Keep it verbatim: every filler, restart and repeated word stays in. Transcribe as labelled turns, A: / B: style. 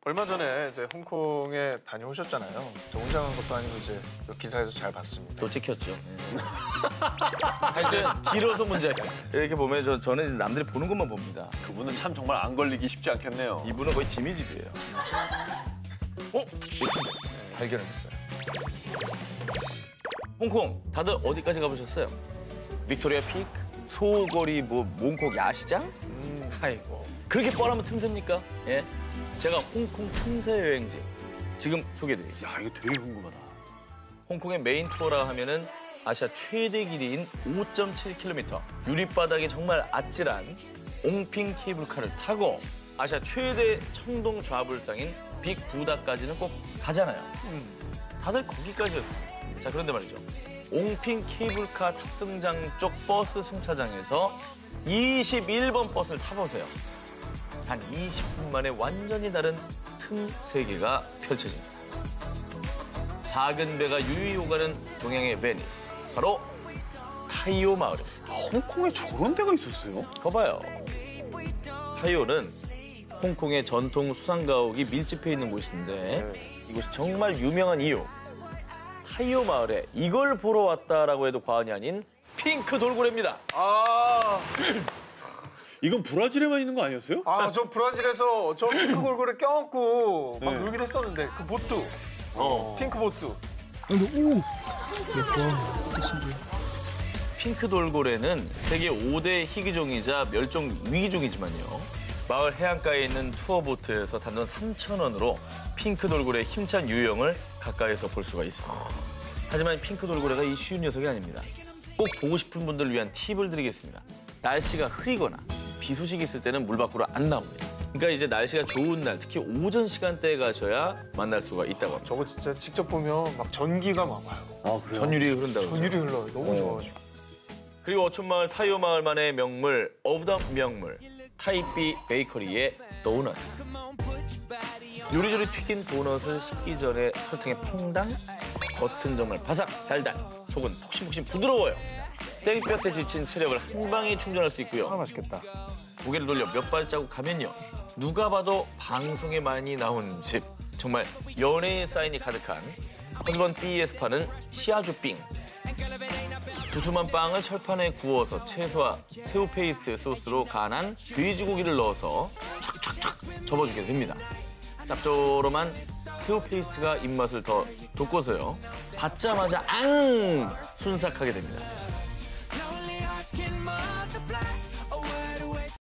A: 얼마 전에 이제 홍콩에 다녀오셨잖아요. 저 혼자 간 것도 아니고 이제 기사에서 잘 봤습니다.
B: 또 찍혔죠. 하여튼 길어서 문제야. 이렇게 보면 저, 저는 남들이 보는 것만 봅니다.
C: 그분은 참 정말 안 걸리기 쉽지 않겠네요.
B: 이분은 거의 지미집이에요. 어?
A: 발견을 했어요.
B: 홍콩 다들 어디까지 가보셨어요? 빅토리아 피크? 소거리 뭐 몽콕 야시장? 음, 아이고 그렇게 뻔하면 틈새입니까? 예, 제가 홍콩 틈새 여행지 지금 소개해드리겠습니다.
C: 야, 이거 되게 궁금하다.
B: 홍콩의 메인 투어라 하면은 아시아 최대 길이인 오 점 칠 킬로미터 유리바닥이 정말 아찔한 옹핑 케이블카를 타고 아시아 최대 청동 좌불상인 빅부다까지는 꼭 가잖아요. 음, 다들 거기까지였어요. 자, 그런데 말이죠. 옹핑 케이블카 탑승장 쪽 버스 승차장에서 이십일 번 버스를 타보세요. 단 이십 분 만에 완전히 다른 틈 세 개가 펼쳐집니다. 작은 배가 유유히 오가는 동양의 베니스, 바로 타이오 마을입니다.
C: 아, 홍콩에 저런 데가 있었어요?
B: 거봐요. 타이오는 홍콩의 전통 수상가옥이 밀집해 있는 곳인데 이곳이 정말 유명한 이유. 타이오 마을에 이걸 보러 왔다라고 해도 과언이 아닌 핑크 돌고래입니다.
A: 아,
C: 이건 브라질에만 있는 거 아니었어요?
A: 아, 저 브라질에서 저 핑크 골고루 껴안고 막
C: 네.
A: 놀긴 했었는데 그 보트,
B: 어.
A: 핑크 보트.
D: 근데 오! 예뻐. 진짜 신기해.
B: 핑크 돌고래는 세계 오 대 희귀종이자 멸종 위기종이지만요. 마을 해안가에 있는 투어보트에서 단돈 삼천 원으로 핑크 돌고래의 힘찬 유형을 가까이서 볼 수가 있습니다. 하지만 핑크 돌고래가 이 쉬운 녀석이 아닙니다. 꼭 보고 싶은 분들을 위한 팁을 드리겠습니다. 날씨가 흐리거나 비 소식이 있을 때는 물 밖으로 안 나옵니다. 그러니까 이제 날씨가 좋은 날, 특히 오전 시간대에 가셔야 만날 수가 있다고 합니다.
A: 저거 진짜 직접 보면 막 전기가 막 와요.
C: 아, 그래요?
B: 전율이 흐른다고.
A: 전율이 흘러요. 너무
B: 어.
A: 좋아가지고.
B: 그리고 어촌마을 타이오 마을만의 명물, 오브 더 명물, 타이비 베이커리의 도넛. 요리조리 튀긴 도넛을 씹기 전에 설탕에 퐁당, 겉은 정말 바삭, 달달, 속은 폭신폭신 부드러워요. 땡볕에 지친 체력을 한 방에 충전할 수
A: 아,
B: 있고요.
A: 맛있겠다.
B: 고개를 돌려 몇 발자국 가면요. 누가 봐도 방송에 많이 나오는 집. 정말 연예인 사인이 가득한 허즈번 B에서 파는 시아주빙. 두툼한 빵을 철판에 구워서 채소와 새우 페이스트 소스로 간한 돼지고기를 넣어서 촥촥촥 접어주게 됩니다. 짭조름한 새우 페이스트가 입맛을 더 돋궈서요. 받자마자 앙! 순삭하게 됩니다.